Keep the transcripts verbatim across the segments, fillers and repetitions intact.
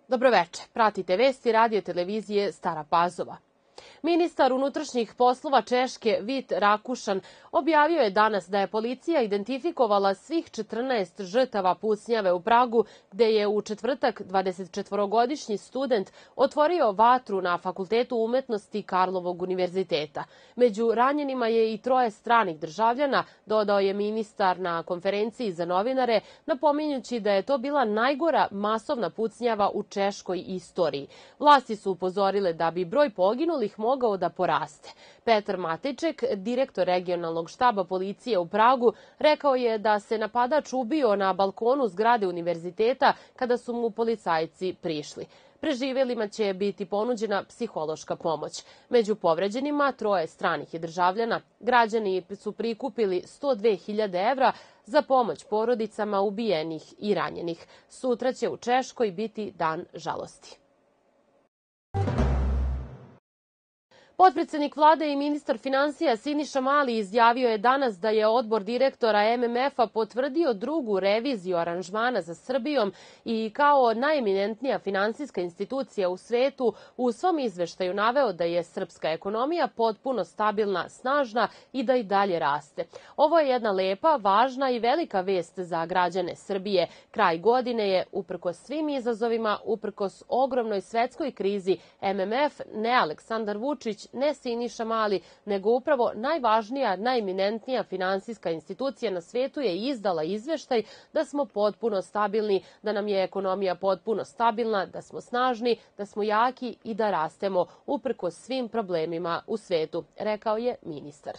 Dobroveče, pratite vesti radio televizije Stara Pazova. Ministar unutrašnjih poslova Češke Vit Rakušan objavio je danas da je policija identifikovala svih četrnaest žrtava pucnjave u Pragu, gde je u četvrtak dvadesetčetvorogodišnji student otvorio vatru na Fakultetu umetnosti Karlovog univerziteta. Među ranjenima je i troje stranih državljana, dodao je ministar na konferenciji za novinare, napominjući da je to bila najgora masovna pucnjava u češkoj istoriji. Vlasti su upozorile da bi broj poginulih mogao da poraste. Petar Matejček, direktor regionalnog štaba policije u Pragu, rekao je da se napadač ubio na balkonu zgrade univerziteta kada su mu policajci prišli. Preživelima će biti ponuđena psihološka pomoć. Među povređenima troje stranih je državljana. Građani su prikupili sto dve hiljade evra za pomoć porodicama ubijenih i ranjenih. Sutra će u Češkoj biti dan žalosti. Potpredsednik vlade i ministar finansija Siniša Mali izjavio je danas da je odbor direktora M M F-a potvrdio drugu reviziju aranžmana sa Srbijom i kao najeminentnija finansijska institucija u svetu u svom izveštaju naveo da je srpska ekonomija potpuno stabilna, snažna i da i dalje raste. Ovo je jedna lepa, važna i velika vest za građane Srbije. Kraj godine je, uprkos svim izazovima, uprkos ogromnoj svetskoj krizi, M M F, ne Aleksandar Vučić, ne Siniša Mali, nego upravo najvažnija, najeminentnija finansijska institucija na svetu je izdala izveštaj da smo potpuno stabilni, da nam je ekonomija potpuno stabilna, da smo snažni, da smo jaki i da rastemo uprkos svim problemima u svetu, rekao je ministar.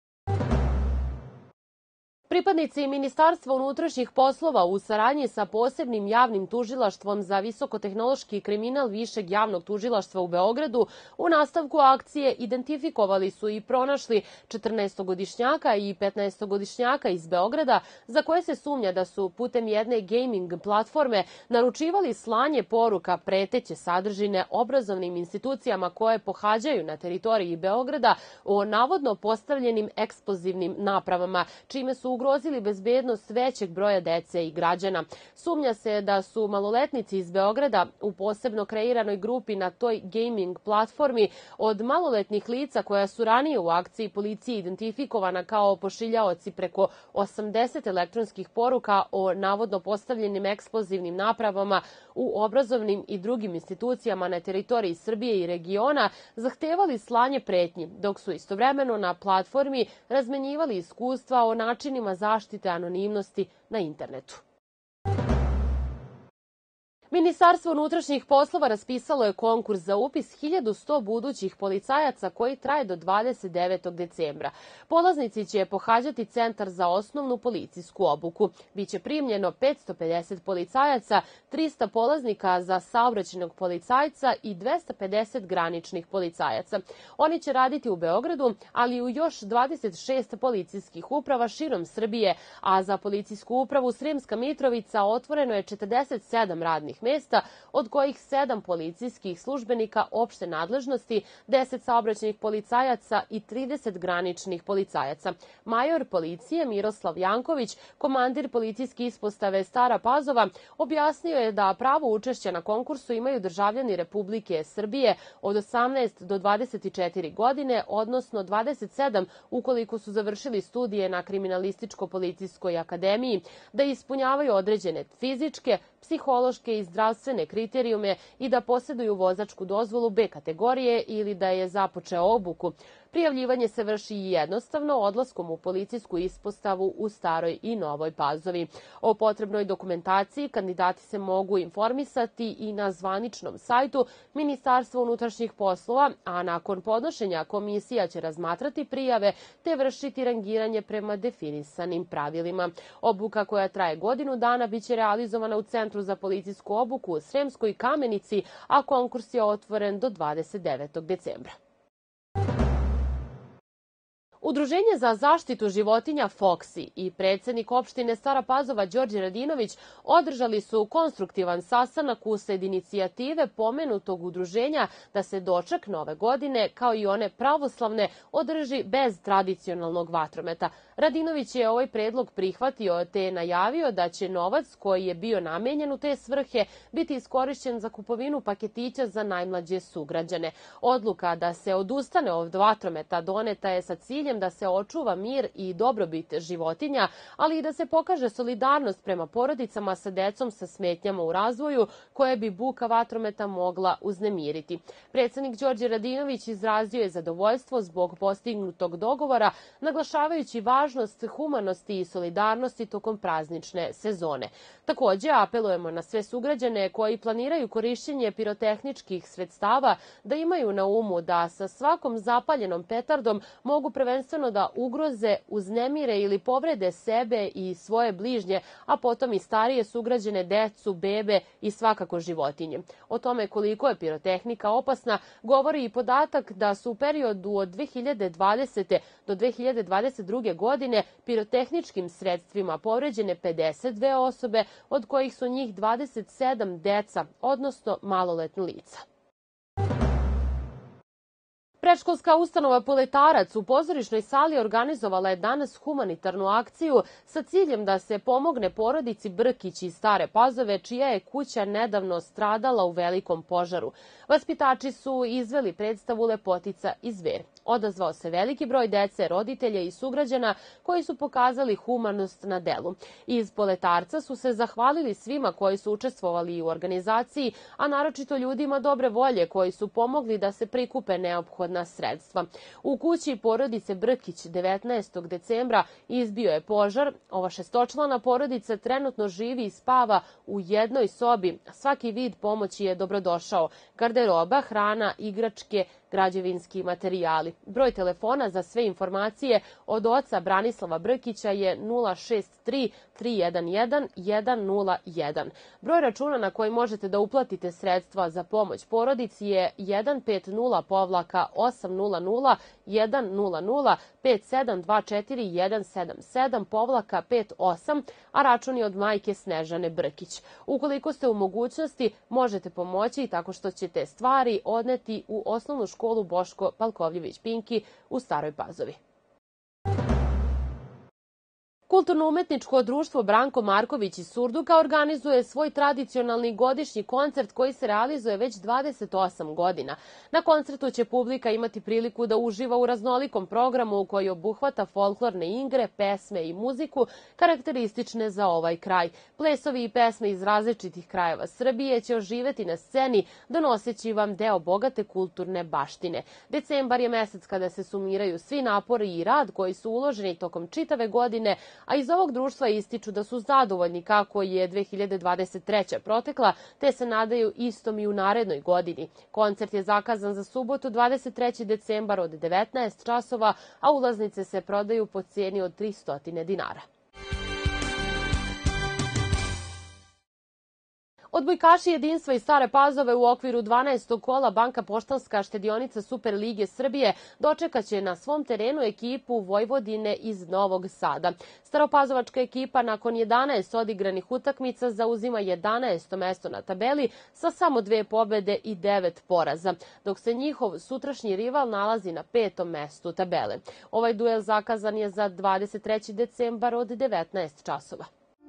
Pripadnici Ministarstva unutrašnjih poslova u saradnji sa posebnim javnim tužilaštvom za visokotehnološki kriminal Višeg javnog tužilaštva u Beogradu u nastavku akcije identifikovali su i pronašli četrnaestogodišnjaka i petnaestogodišnjaka iz Beograda za koje se sumnja da su putem jedne gaming platforme naručivali slanje poruka preteće sadržine obrazovnim institucijama koje pohađaju na teritoriji Beograda o navodno postavljenim eksplozivnim napravama, čime su ugrozili bezbednost većeg broja dece i građana. Sumnja se da su maloletnici iz Beograda u posebno kreiranoj grupi na toj gaming platformi od maloletnih lica koja su ranije u akciji policije identifikovana kao pošiljaoci preko osamdeset elektronskih poruka o navodno postavljenim eksplozivnim napravama u obrazovnim i drugim institucijama na teritoriji Srbije i regiona zahtevali slanje pretnji, dok su istovremeno na platformi razmenjivali iskustva o načinima zaštite anonimnosti na internetu. Ministarstvo unutrašnjih poslova raspisalo je konkurs za upis hiljadu sto budućih policajaca koji traje do dvadeset devetog decembra. Polaznici će pohađati Centar za osnovnu policijsku obuku. Biće primljeno petsto pedeset policajaca, trista polaznika za saobraćajnog policajca i dvesta pedeset graničnih policajaca. Oni će raditi u Beogradu, ali i u još dvadeset šest policijskih uprava širom Srbije, a za policijsku upravu Sremska Mitrovica otvoreno je četrdeset sedam radnih mesta, od kojih sedam policijskih službenika opšte nadležnosti, deset saobraćajnih policajaca i trideset graničnih policajaca. Major policije Miroslav Janković, komandir policijske ispostave Stara Pazova, objasnio je da pravo učešća na konkursu imaju državljani Republike Srbije od osamnaest do dvadeset četiri godine, odnosno dvadeset sedam ukoliko su završili studije na Kriminalističko-policijskoj akademiji, da ispunjavaju određene fizičke, psihološke i zdravstvene kriterijume i da posjeduju vozačku dozvolu B kategorije ili da je započeo obuku. Prijavljivanje se vrši jednostavno odlaskom u policijsku ispostavu u Staroj i Novoj Pazovi. O potrebnoj dokumentaciji kandidati se mogu informisati i na zvaničnom sajtu Ministarstva unutrašnjih poslova, a nakon podnošenja komisija će razmatrati prijave te vršiti rangiranje prema definisanim pravilima. Obuka koja traje godinu dana biće realizovana u Centru za policijsku obuku u Sremskoj Kamenici, a konkurs je otvoren do dvadeset devetog decembra. Udruženje za zaštitu životinja Foksi i predsednik opštine Stara Pazova Đorđe Radinović održali su konstruktivan sastanak usled inicijative pomenutog udruženja da se doček nove godine, kao i one pravoslavne, održi bez tradicionalnog vatrometa. Radinović je ovaj predlog prihvatio te je najavio da će novac koji je bio namenjen u te svrhe biti iskorišćen za kupovinu paketića za najmlađe sugrađane. Odluka da se odustane od vatrometa doneta je sa ciljem da se očuva mir i dobrobit životinja, ali i da se pokaže solidarnost prema porodicama sa decom sa smetnjama u razvoju koje bi buka vatrometa mogla uznemiriti. Predsednik Đorđe Radinović izrazio je zadovoljstvo zbog postignutog dogovora, naglašavajući važnost humanosti i solidarnosti tokom praznične sezone. Takođe, apelujemo na sve sugrađane koji planiraju korišćenje pirotehničkih sredstava da imaju na umu da sa svakom zapaljenom petardom mogu prvenstveno da ugroze, uznemire ili povrede sebe i svoje bližnje, a potom i starije sugrađane, decu, bebe i svakako životinje. O tome koliko je pirotehnika opasna govori i podatak da su u periodu od dve hiljade dvadesete. do dve hiljade dvadeset druge. godine pirotehničkim sredstvima povređene pedeset dve osobe, od kojih su njih dvadeset sedam deca, odnosno maloletna lica. Predškolska ustanova Poletarac u pozorišnoj sali organizovala je danas humanitarnu akciju sa ciljem da se pomogne porodici Brkić iz Stare Pazove, čija je kuća nedavno stradala u velikom požaru. Vaspitači su izveli predstavu Lepotica i zver. Odazvao se veliki broj dece, roditelja i sugrađana koji su pokazali humanost na delu. Iz Poletarca su se zahvalili svima koji su učestvovali u organizaciji, a naročito ljudima dobre volje koji su pomogli da se prikupe neophodna sredstva. U kući porodice Brkić devetnaestog decembra izbio je požar. Ova šestočlana porodica trenutno živi i spava u jednoj sobi. Svaki vid pomoći je dobrodošao. Garderoba, hrana, igračke, građevinski materijali. Broj telefona za sve informacije od oca Branislava Brkića je nula šest tri tri jedan jedan jedan nula jedan. Broj računa na koji možete da uplatite sredstva za pomoć porodici je jedan pet nula osam nula nula jedan nula nula pet sedam dva četiri jedan sedam sedam pet osam, a račun je od majke Snežane Brkić. Ukoliko ste u mogućnosti, možete pomoći tako što ćete stvari odneti u osnovnu školu Boško Palkovljević-Pinki u Staroj Pazovi. Kulturno-umetničko društvo Branko Marković iz Surduka organizuje svoj tradicionalni godišnji koncert koji se realizuje već dvadeset osam godina. Na koncertu će publika imati priliku da uživa u raznolikom programu koji obuhvata folklorne igre, pesme i muziku karakteristične za ovaj kraj. Plesovi i pesme iz različitih krajeva Srbije će oživeti na sceni, donoseći vam deo bogate kulturne baštine. Decembar je mesec kada se sumiraju svi napori i rad koji su uloženi tokom čitave godine, a iz ovog društva ističu da su zadovoljni kako je dve hiljade dvadeset treća. protekla, te se nadaju istom i u narednoj godini. Koncert je zakazan za subotu dvadeset trećeg decembra od devetnaest časova, a ulaznice se prodaju po cijeni od tristo dinara. Odbojkaši Jedinstva iz Stare Pazove u okviru dvanaestog kola Banka Poštanska štedionica Super lige Srbije dočekaće na svom terenu ekipu Vojvodine iz Novog Sada. Staropazovačka ekipa nakon jedanaest odigranih utakmica zauzima jedanaesto mesto na tabeli sa samo dve pobede i devet poraza, dok se njihov sutrašnji rival nalazi na petom mestu tabele. Ovaj duel zakazan je za dvadeset treći decembar od devetnaest časova.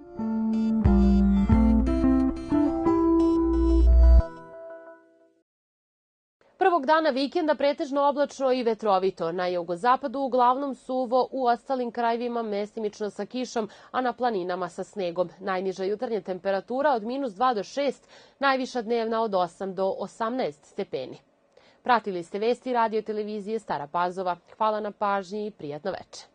Prvog dana vikenda pretežno oblačno i vetrovito. Na jugozapadu uglavnom suvo, u ostalim krajevima mestimično sa kišom, a na planinama sa snegom. Najniža jutarnja temperatura od minus dva do šest, najviša dnevna od osam do osamnaest stepeni. Pratili ste vesti radio televizije Stara Pazova. Hvala na pažnji i prijatno veče.